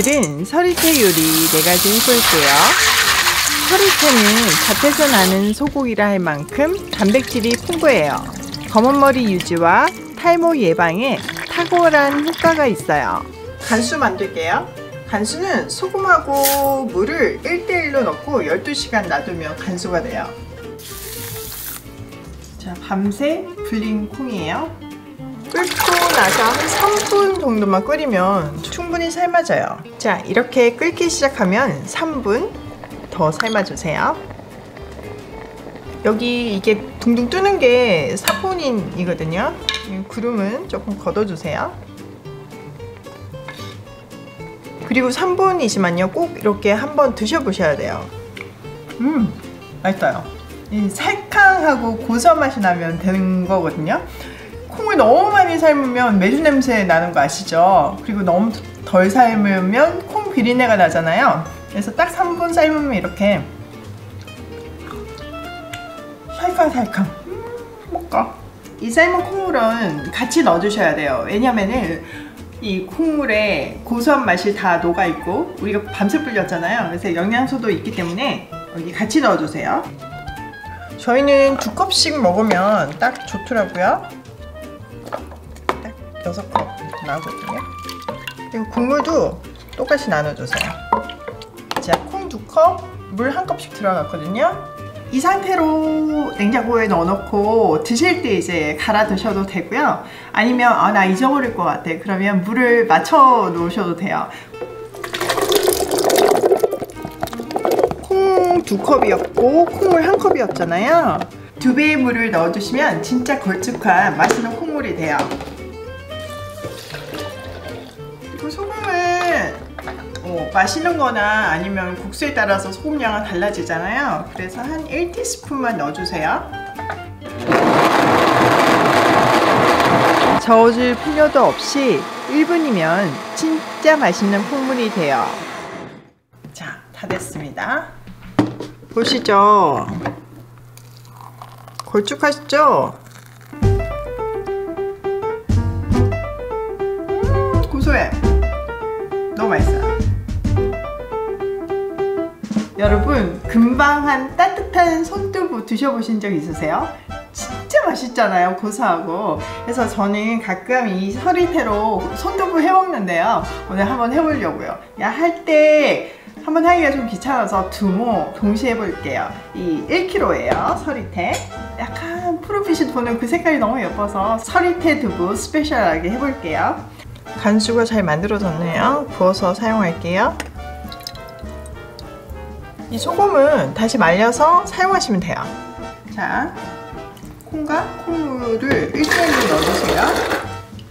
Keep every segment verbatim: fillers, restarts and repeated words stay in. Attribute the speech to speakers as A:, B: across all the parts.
A: 오늘은 서리태 요리 네 가지 해볼게요. 서리태는 밭에서 나는 소고기라 할 만큼 단백질이 풍부해요. 검은머리 유지와 탈모 예방에 탁월한 효과가 있어요. 간수 만들게요. 간수는 소금하고 물을 일 대 일로 넣고 열두 시간 놔두면 간수가 돼요. 자, 밤새 불린 콩이에요. 끓고 나서 한 삼 분 정도만 끓이면 충분히 삶아져요. 자, 이렇게 끓기 시작하면 삼 분 더 삶아주세요. 여기 이게 둥둥 뜨는 게 사포닌이거든요. 구름은 조금 걷어주세요. 그리고 삼 분이지만요, 꼭 이렇게 한번 드셔보셔야 돼요. 음, 맛있어요. 이 살캉하고 고소한 맛이 나면 되는 거거든요. 콩을 너무 많이 삶으면 메주 냄새 나는 거 아시죠? 그리고 너무 덜 삶으면 콩 비린내가 나잖아요. 그래서 딱 삼 분 삶으면 이렇게 살캉살캉. 음, 먹까? 이 삶은 콩물은 같이 넣어주셔야 돼요. 왜냐면은 이 콩물에 고소한 맛이 다 녹아있고 우리가 밤새 불렸잖아요. 그래서 영양소도 있기 때문에 여기 같이 넣어주세요. 저희는 두 컵씩 먹으면 딱 좋더라고요. 딱 여섯 컵 나오거든요. 그리고 국물도 똑같이 나눠주세요. 자, 콩 두 컵, 물 한 컵씩 들어갔거든요. 이 상태로 냉장고에 넣어놓고 드실 때 이제 갈아 드셔도 되고요. 아니면 아, 나 잊어버릴 것 같아. 그러면 물을 맞춰 놓으셔도 돼요. 콩 두 컵이었고 콩물 한 컵이었잖아요. 두 배의 물을 넣어주시면 진짜 걸쭉한 맛있는 콩물이 돼요. 그 소금을 어, 마시는 거나 아니면 국수에 따라서 소금량은 달라지잖아요. 그래서 한 일 티스푼만 넣어주세요. 저어줄 필요도 없이 일 분이면 진짜 맛있는 콩물이 돼요. 자, 다 됐습니다. 보시죠. 걸쭉하시죠? 음, 고소해. 너무 맛있어요. 여러분, 금방 한 따뜻한 손두부 드셔보신 적 있으세요? 진짜 맛있잖아요, 고소하고. 그래서 저는 가끔 이 서리태로 손두부 해먹는데요. 오늘 한번 해보려고요. 야, 할 때 한번 하기가 좀 귀찮아서 두모 동시에 해볼게요. 이 일 킬로그램예요, 서리태. 약간 푸른빛이 도는 그 색깔이 너무 예뻐서 서리태 두부 스페셜하게 해볼게요. 간수가 잘 만들어졌네요. 부어서 사용할게요. 이 소금은 다시 말려서 사용하시면 돼요. 자, 콩과 콩물을 일 대 일로 넣어주세요.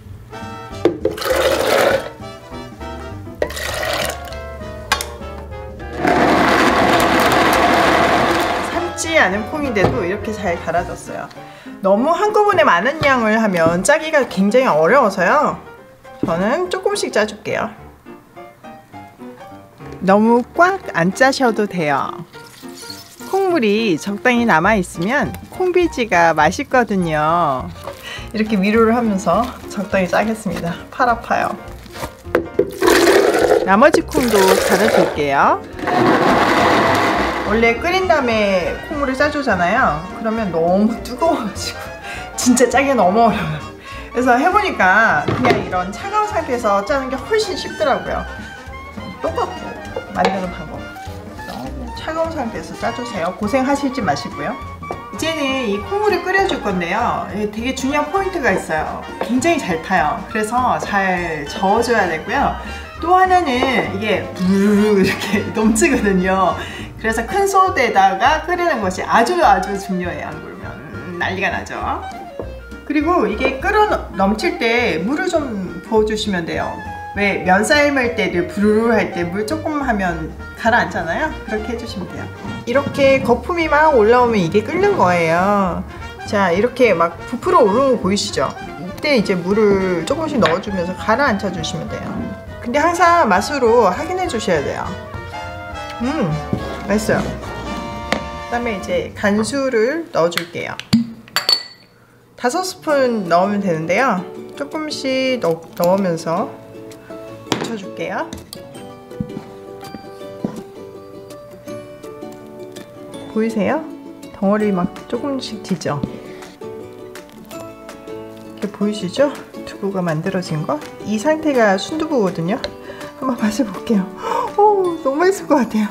A: 삶지 않은 콩인데도 이렇게 잘 갈아졌어요. 너무 한꺼번에 많은 양을 하면 짜기가 굉장히 어려워서요. 저는 조금씩 짜줄게요. 너무 꽉 안 짜셔도 돼요. 콩물이 적당히 남아있으면 콩비지가 맛있거든요. 이렇게 위로를 하면서 적당히 짜겠습니다. 팔 아파요. 나머지 콩도 갈아줄게요. 원래 끓인 다음에 콩물을 짜주잖아요. 그러면 너무 뜨거워가지고 진짜 짜기 너무 어려워요. 그래서 해보니까 그냥 이런 차가운 상태에서 짜는 게 훨씬 쉽더라고요. 똑같고 만드는 방법. 차가운 상태에서 짜주세요. 고생하시지 마시고요. 이제는 이 콩물을 끓여줄 건데요. 되게 중요한 포인트가 있어요. 굉장히 잘 타요. 그래서 잘 저어줘야 되고요. 또 하나는 이게 부르르 이렇게 넘치거든요. 그래서 큰 솥에다가 끓이는 것이 아주 아주 중요해요. 안 그러면 난리가 나죠. 그리고 이게 끓어 넘칠 때 물을 좀 부어주시면 돼요. 왜 면 삶을 때도 부르르 할 때 물 조금 하면 가라앉잖아요. 그렇게 해주시면 돼요. 이렇게 거품이 막 올라오면 이게 끓는 거예요. 자, 이렇게 막 부풀어 오르는 거 보이시죠? 이때 이제 물을 조금씩 넣어주면서 가라앉혀 주시면 돼요. 근데 항상 맛으로 확인해 주셔야 돼요. 음, 맛있어요. 그 다음에 이제 간수를 넣어줄게요. 다섯 스푼 넣으면 되는데요. 조금씩 넣, 넣으면서 묻혀줄게요. 보이세요? 덩어리 막 조금씩 지죠? 이렇게 보이시죠? 두부가 만들어진 거? 이 상태가 순두부거든요. 한번 맛을 볼게요. 오, 너무 맛있을 것 같아요.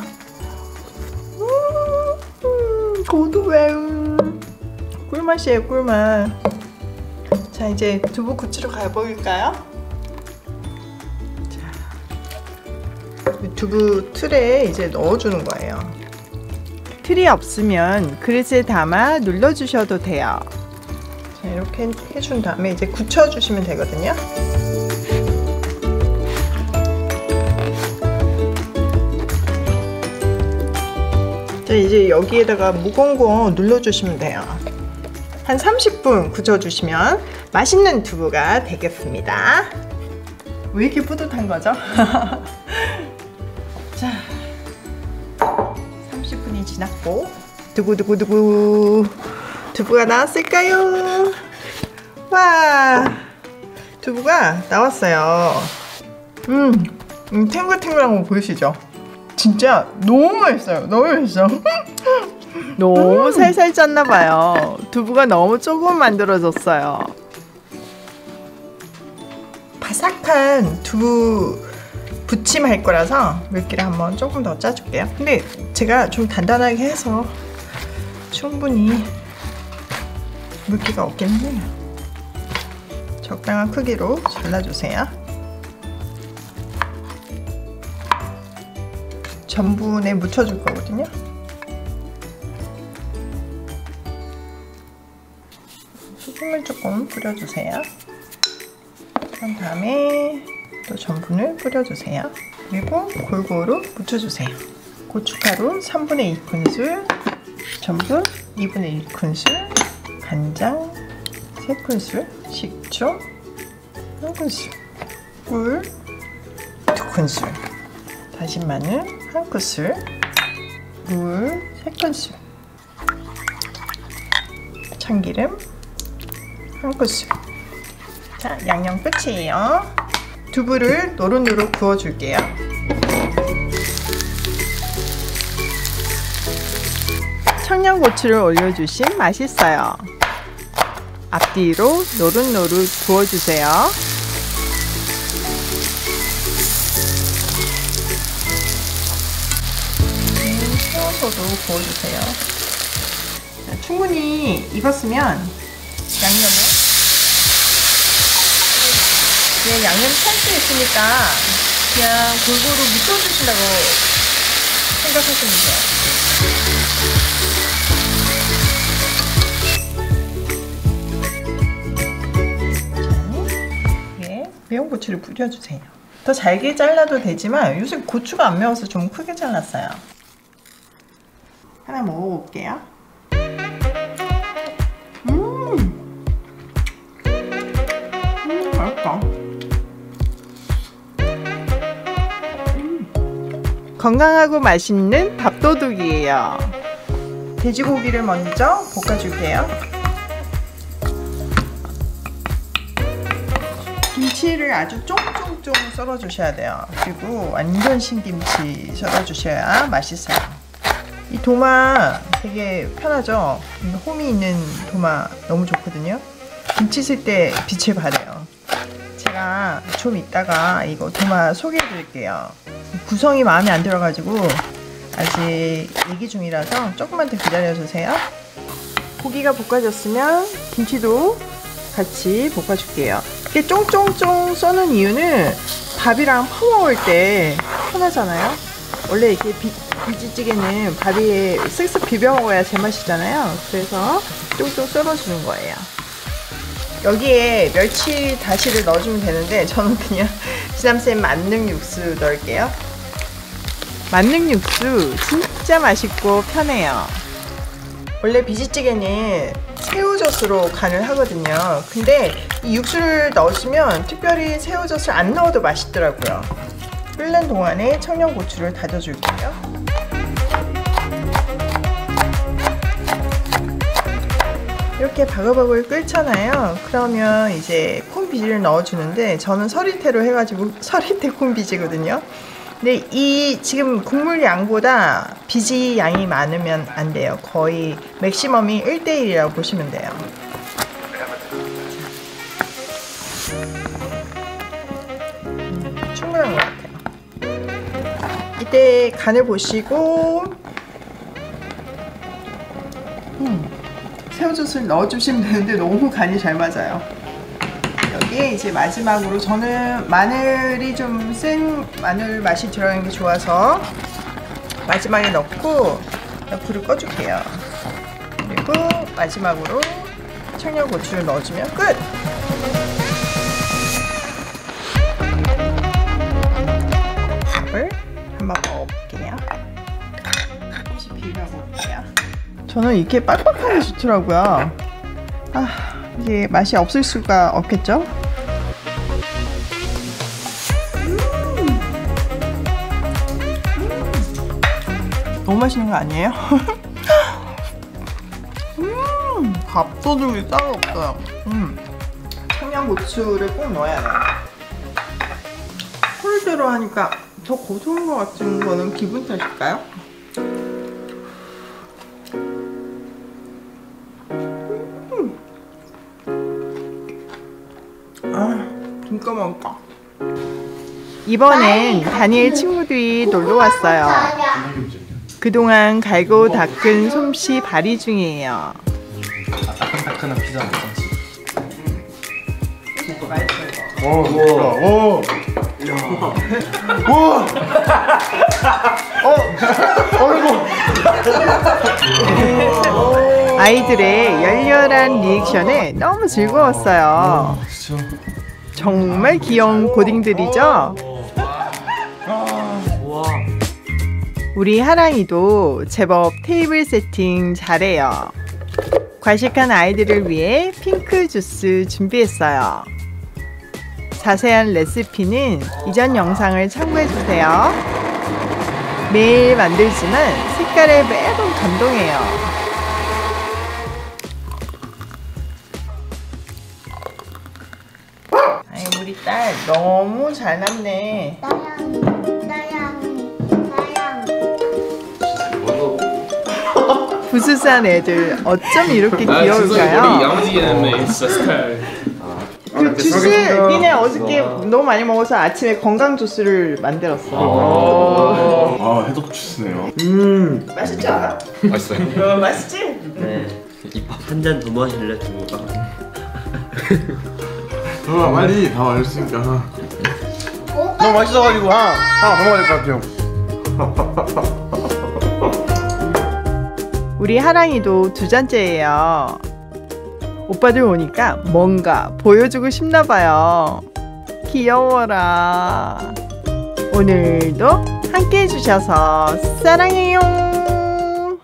A: 음, 고두배 꿀맛이에요, 꿀맛. 자, 이제 두부 구치로 가볼까요? 자, 두부 틀에 이제 넣어주는 거예요. 틀이 없으면 그릇에 담아 눌러주셔도 돼요. 자, 이렇게 해준 다음에 이제 굳혀주시면 되거든요. 자, 이제 여기에다가 무거운 거 눌러주시면 돼요. 한 삼십 분 굳혀주시면 맛있는 두부가 되겠습니다. 왜 이렇게 뿌듯한 거죠? 자, 삼십 분이 지났고 두구두구두구 두부가 나왔을까요? 와, 두부가 나왔어요. 음, 음 탱글탱글한 거 보이시죠? 진짜 너무 맛있어요. 너무 맛있어. 너무 음. 살살 쪘나봐요. 두부가 너무 조금 만들어졌어요. 바삭한 두부 부침 할 거라서 물기를 한번 조금 더 짜줄게요. 근데 제가 좀 단단하게 해서 충분히 물기가 없겠네요. 적당한 크기로 잘라주세요. 전분에 묻혀줄 거거든요. 소금을 조금 뿌려주세요. 그런 다음에 또 전분을 뿌려주세요. 그리고 골고루 묻혀주세요. 고춧가루 삼분의 이 큰술, 전분 이분의 일 큰술, 간장 세 큰술, 식초 한 큰술, 꿀 두 큰술, 다진 마늘 한 큰술, 물 세 큰술, 참기름 한 큰술. 자, 양념 끝이에요. 두부를 노릇노릇 구워줄게요. 청양고추를 올려주시면 맛있어요. 앞뒤로 노릇노릇 구워주세요. 세워서도 구워주세요. 자, 충분히 익었으면 양념을 그냥 양념 찰 수 있으니까 그냥 골고루 묻혀주신다고 생각하시면 돼요. 자, 위에 매운 고추를 뿌려주세요. 더 잘게 잘라도 되지만 요새 고추가 안 매워서 좀 크게 잘랐어요. 하나 먹어볼게요. 음, 음 맛있다. 건강하고 맛있는 밥도둑이에요. 돼지고기를 먼저 볶아줄게요. 김치를 아주 쫑쫑쫑 썰어주셔야 돼요. 그리고 완전 신김치 썰어주셔야 맛있어요. 이 도마 되게 편하죠? 홈이 있는 도마 너무 좋거든요. 김치 쓸 때 빛을 발해요. 제가 좀 이따가 이거 도마 소개해 드릴게요. 구성이 마음에 안 들어가지고 아직 얘기 중이라서 조금만 더 기다려주세요. 고기가 볶아졌으면 김치도 같이 볶아줄게요. 이게 쫑쫑쫑 써는 이유는 밥이랑 퍼먹을 때 편하잖아요. 원래 이렇게 비, 비지찌개는 밥이 쓱쓱 비벼 먹어야 제맛이잖아요. 그래서 쫑쫑 썰어주는 거예요. 여기에 멸치 다시를 넣어주면 되는데 저는 그냥 지남쌤 만능 육수 넣을게요. 만능 육수 진짜 맛있고 편해요. 원래 비지찌개는 새우젓으로 간을 하거든요. 근데 이 육수를 넣으시면 특별히 새우젓을 안 넣어도 맛있더라고요. 끓는 동안에 청양고추를 다져줄게요. 이렇게 바글바글 끓잖아요. 그러면 이제 콩비지를 넣어주는데 저는 서리태로 해가지고 서리태 콩비지거든요. 근데 이 지금 국물 양보다 비지 양이 많으면 안 돼요. 거의 맥시멈이 일 대 일이라고 보시면 돼요. 음, 충분한 것 같아요. 이때 간을 보시고 음, 새우젓을 넣어주시면 되는데 너무 간이 잘 맞아요. 여기에 이제 마지막으로 저는 마늘이 좀 센 마늘 맛이 들어가는 게 좋아서 마지막에 넣고 불을 꺼줄게요. 그리고 마지막으로 청양고추를 넣어주면 끝! 밥을 한번 먹어볼게요. 혹시 비벼볼게요. 저는 이렇게 빡빡하게 좋더라고요. 아, 이게 맛이 없을 수가 없겠죠? 음. 음. 너무 맛있는 거 아니에요? 음, 밥도둑이 따로 없어요. 음. 청양고추를 꼭 넣어야 돼요. 콜대로 하니까 더 고소한 것 같은 거는 기분 탓일까요? 진짜 맛있다. 이번엔 다니엘 친구들이 놀러 왔어요. 그동안 갈고 닦은 솜씨 발휘 중이에요.
B: 아, 따끈따끈한 피자 괜찮지?
C: 오, 오, 오, 오, 어,
A: 아이들의 열렬한 리액션에 너무 즐거웠어요. 정말 귀여운 고딩들이죠? 우리 하랑이도 제법 테이블 세팅 잘해요. 과식한 아이들을 위해 핑크 주스 준비했어요. 자세한 레시피는 이전 영상을 참고해주세요. 매일 만들지만 색깔에 매번 감동해요. 아이, 우리 딸 너무 잘 났네.
D: 나양이, 나양이, 나양이.
A: 부스스한 애들 어쩜 이렇게 귀여울까요?
B: 양지에는 스타일.
A: 그 주스 니네 어저께 너무 많이 먹어서 아침에 건강 주스를 만들었어.
C: 아, 해독 주스네요.
A: 음, 맛있지 않아?
B: 맛있어요.
A: 어, 맛있지?
E: 네. 이 밥 한 잔 더 마실래? 두
C: 아, 빨리 다 맛있으니까.
D: 너무
C: 맛있어가지고 하나, 하나 더 먹어야 될 것 같아요.
A: 우리 하랑이도 두 잔째예요. 오빠들 오니까 뭔가 보여주고 싶나봐요. 귀여워라. 오늘도 함께 해주셔서 사랑해요.